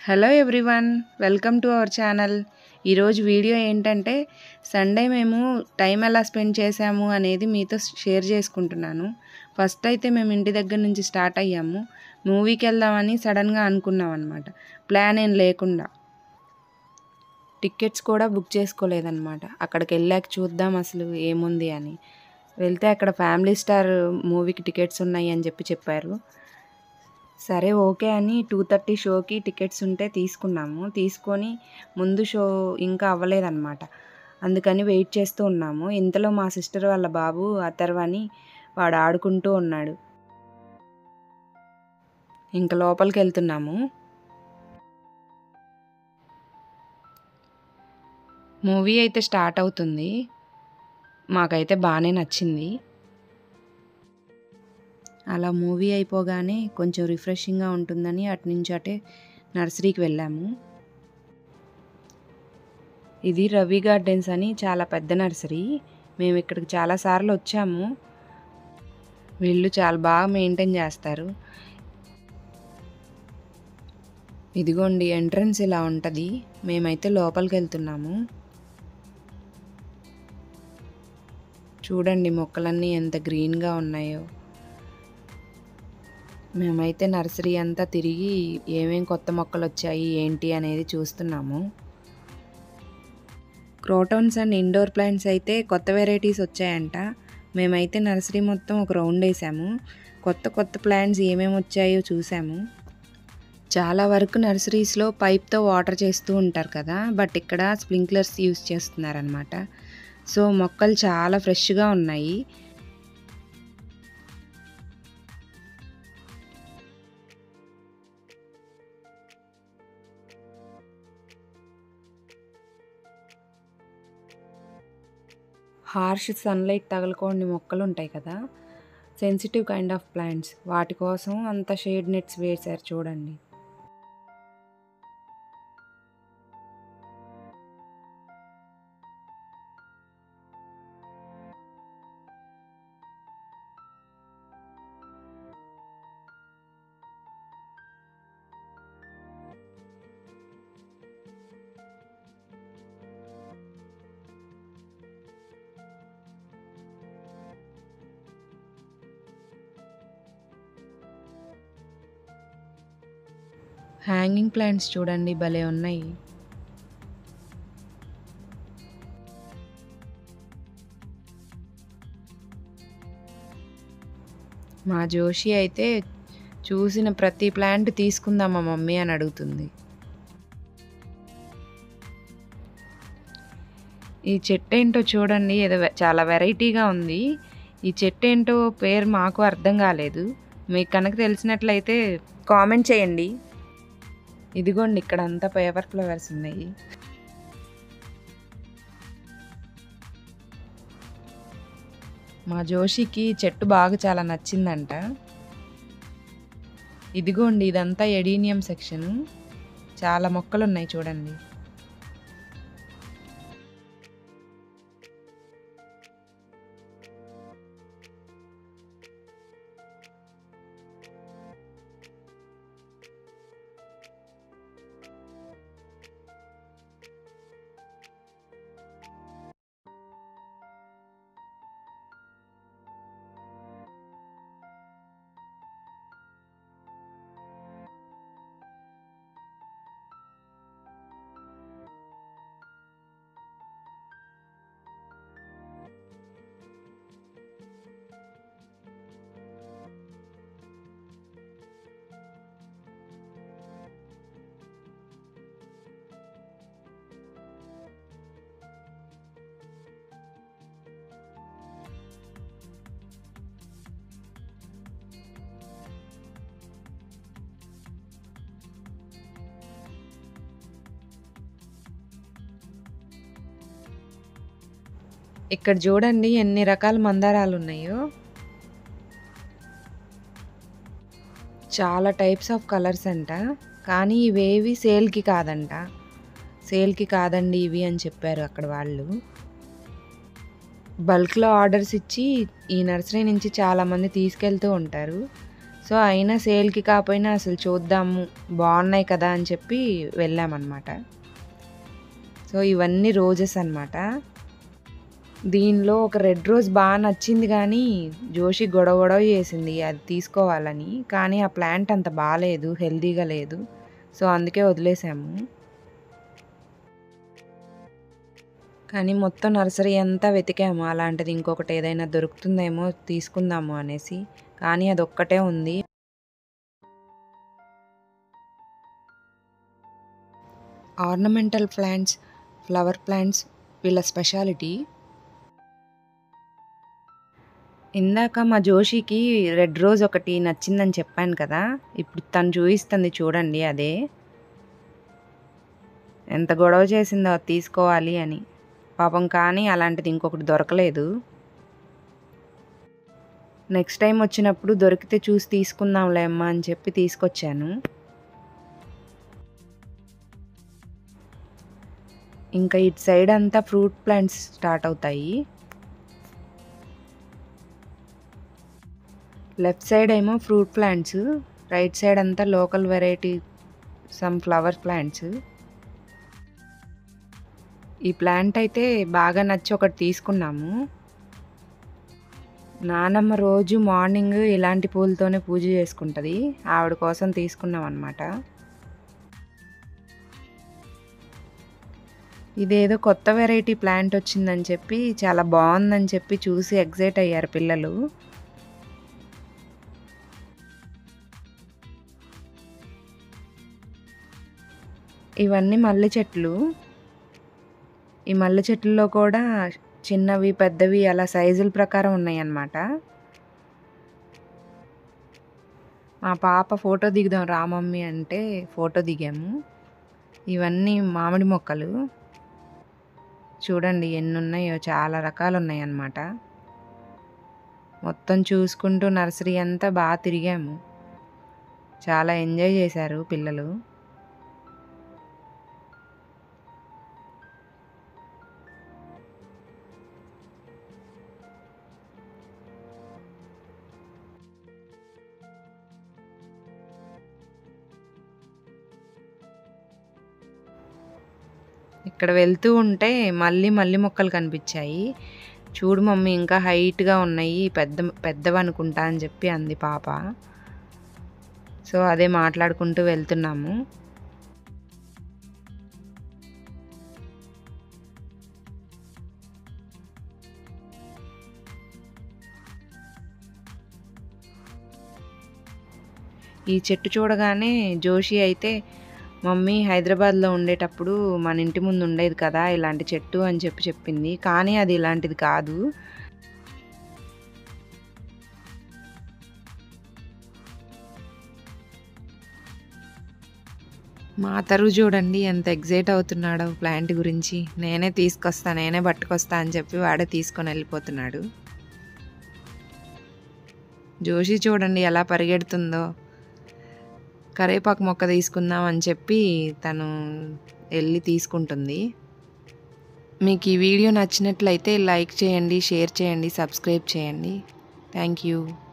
Hello everyone, welcome to our channel. ఈరోజు video ఏంటంటే Sunday మేము టైం ఎలా స్పెండ్ చేసాము అనేది మీతో షేర్ చేసుకుంటున్నాను. ఫస్ట్ అయితే మేము ఇంటి దగ్గర నుంచి స్టార్ట్ అయ్యాము. మూవీకి వెళ్దామని సడన్గా అనుకున్నాం అనమాట, ప్లాన్ ఏం లేకుండా. టికెట్స్ కూడా బుక్ చేసుకోలేదన్నమాట. అక్కడికి వెళ్ళాక చూద్దాం అసలు ఏముంది అని వెళ్తే అక్కడ ఫ్యామిలీ స్టార్ మూవీకి టికెట్స్ ఉన్నాయి అని చెప్పారు. సరే ఓకే అని 2:30 షోకి టికెట్స్ ఉంటే తీసుకొని ముందు షో ఇంకా అవ్వలేదన్నమాట. అందుకని వెయిట్ చేస్తూ ఉన్నాము. ఇంతలో మా సిస్టర్ వాళ్ళ బాబు అథర్వ అని వాడు ఆడుకుంటూ ఉన్నాడు. ఇంకా లోపలికి వెళ్తున్నాము. మూవీ అయితే స్టార్ట్ అవుతుంది. మాకైతే బాగానే నచ్చింది. అలా మూవీ అయిపోగానే కొంచెం రిఫ్రెషింగ్గా ఉంటుందని అటునుంచి అటే నర్సరీకి వెళ్ళాము. ఇది రవి గార్డెన్స్ అని చాలా పెద్ద నర్సరీ. మేము ఇక్కడికి చాలాసార్లు వచ్చాము. వీళ్ళు చాలా బాగా మెయింటైన్ చేస్తారు. ఇదిగోండి ఎంట్రన్స్ ఇలా ఉంటుంది. మేమైతే లోపలికి వెళ్తున్నాము. చూడండి మొక్కలన్నీ ఎంత గ్రీన్గా ఉన్నాయో. మేమైతే నర్సరీ అంతా తిరిగి ఏమేం కొత్త మొక్కలు వచ్చాయి ఏంటి అనేది చూస్తున్నాము. క్రోటన్స్ అండ్ ఇండోర్ ప్లాంట్స్ అయితే కొత్త వెరైటీస్ వచ్చాయంట. మేమైతే నర్సరీ మొత్తం ఒక రౌండ్ వేసాము. కొత్త ప్లాంట్స్ ఏమేమి వచ్చాయో చూసాము. చాలా వరకు నర్సరీస్లో పైప్తో వాటర్ చేస్తూ ఉంటారు కదా, బట్ ఇక్కడ స్ప్రింక్లర్స్ యూస్ చేస్తున్నారనమాట. సో మొక్కలు చాలా ఫ్రెష్గా ఉన్నాయి. హార్ష్ సన్లైట్ తగలకోని మొక్కలు ఉంటాయి కదా, సెన్సిటివ్ కైండ్ ఆఫ్ ప్లాంట్స్, వాటి కోసం అంత షేడ్ నెట్స్ వేశారు చూడండి. హ్యాంగింగ్ ప్లాంట్స్ చూడండి భలే ఉన్నాయి. మా జోషి అయితే చూసిన ప్రతి ప్లాంట్ తీసుకుందామా మమ్మీ అని అడుగుతుంది. ఈ చెట్టు ఏంటో చూడండి, ఏదో చాలా వెరైటీగా ఉంది. ఈ చెట్టు ఏంటో పేరు మాకు అర్థం కాలేదు. మీకు కనుక తెలిసినట్లయితే కామెంట్ చేయండి. ఇదిగోండి ఇక్కడ అంతా పేపర్ ఫ్లవర్స్ ఉన్నాయి. మా జోషికి చెట్టు బాగా చాలా నచ్చిందంట. ఇదిగోండి ఇదంతా ఎడీనియం సెక్షన్. చాలా మొక్కలు ఉన్నాయి చూడండి. ఇక్కడ చూడండి ఎన్ని రకాల మందారాలు ఉన్నాయో. చాలా టైప్స్ ఆఫ్ కలర్స్ అంట, కానీ ఇవేవి సేల్కి కాదండి ఇవి అని చెప్పారు అక్కడ వాళ్ళు. బల్క్లో ఆర్డర్స్ ఇచ్చి ఈ నర్సరీ నుంచి చాలామంది తీసుకెళ్తూ ఉంటారు. సో అయినా సేల్కి కాకపోయినా అసలు చూద్దాము, బాగున్నాయి కదా అని చెప్పి వెళ్ళామన్నమాట. సో ఇవన్నీ రోజెస్ అన్నమాట. దీనిలో ఒక రెడ్ రోజ్ బాగా నచ్చింది కానీ జోషి గొడవ గొడవ చేసింది అది తీసుకోవాలని. కానీ ఆ ప్లాంట్ అంత బాగాలేదు, హెల్తీగా లేదు. సో అందుకే వదిలేసాము. కానీ మొత్తం నర్సరీ అంతా వెతికాము, అలాంటిది ఇంకొకటి ఏదైనా దొరుకుతుందేమో తీసుకుందాము అనేసి. కానీ అదొక్కటే ఉంది. ఆర్నమెంటల్ ప్లాంట్స్, ఫ్లవర్ ప్లాంట్స్ వీళ్ళ స్పెషాలిటీ. ఇందాక మా జోషికి రెడ్ రోజ్ ఒకటి నచ్చిందని చెప్పాను కదా, ఇప్పుడు తను చూపిస్తుంది చూడండి. అదే ఎంత గొడవ చేసిందో అది తీసుకోవాలి అని పాపం. కానీ అలాంటిది ఇంకొకటి దొరకలేదు. నెక్స్ట్ టైం వచ్చినప్పుడు దొరికితే చూసి తీసుకుందాంలే అమ్మ అని చెప్పి తీసుకొచ్చాను. ఇంకా ఇటు సైడ్ అంతా ఫ్రూట్ ప్లాంట్స్ స్టార్ట్ అవుతాయి. లెఫ్ట్ సైడ్ ఏమో ఫ్రూట్ ప్లాంట్స్, రైట్ సైడ్ అంతా local variety some flower plants. ఈ ప్లాంట్ అయితే బాగా నచ్చి ఒకటి తీసుకున్నాము. నానమ్మ రోజు మార్నింగ్ ఇలాంటి పూలతోనే పూజ చేసుకుంటుంది, ఆవిడ కోసం తీసుకున్నాం అన్నమాట. ఇదేదో కొత్త వెరైటీ ప్లాంట్ వచ్చిందని చెప్పి, చాలా బాగుందని చెప్పి చూసి ఎగ్జైట్ అయ్యారు పిల్లలు. ఇవన్నీ మల్లె చెట్లు. ఈ మల్లె చెట్లలో కూడా చిన్నవి పెద్దవి అలా సైజుల ప్రకారం ఉన్నాయి అన్నమాట. మా పాప ఫోటో దిగుదాం రా మమ్మీ అంటే ఫోటో దిగాము. ఇవన్నీ మామిడి మొక్కలు చూడండి ఎన్ని ఉన్నాయో, చాలా రకాలు ఉన్నాయి అన్నమాట. మొత్తం చూసుకుంటూ నర్సరీ అంతా బాగా తిరిగాము, చాలా ఎంజాయ్ చేశారు పిల్లలు. ఇక్కడ వెళ్తూ ఉంటే మళ్ళీ మొక్కలు కనిపించాయి. చూడు మమ్మీ ఇంకా హైట్గా ఉన్నాయి, పెద్దవి అనుకుంటా అని చెప్పి అంది పాప. సో అదే మాట్లాడుకుంటూ వెళ్తున్నాము. ఈ చెట్టు చూడగానే జోషి అయితే, మమ్మీ హైదరాబాద్లో ఉండేటప్పుడు మన ఇంటి ముందు ఉండేది కదా ఇలాంటి చెట్టు అని చెప్పి చెప్పింది. కానీ అది ఇలాంటిది కాదు. మా తరువు చూడండి ఎంత ఎగ్జైట్ అవుతున్నాడో ప్లాంట్ గురించి. నేనే తీసుకొస్తా, నేనే పట్టుకొస్తా అని చెప్పి వాడే తీసుకొని వెళ్ళిపోతున్నాడు. జోషి చూడండి ఎలా పరిగెడుతుందో. కరివేపాకు మొక్క తీసుకుందాం అని చెప్పి తను వెళ్ళి తీసుకుంటుంది. మీకు ఈ వీడియో నచ్చినట్లయితే లైక్ చేయండి, షేర్ చేయండి, సబ్స్క్రైబ్ చేయండి. Thank you.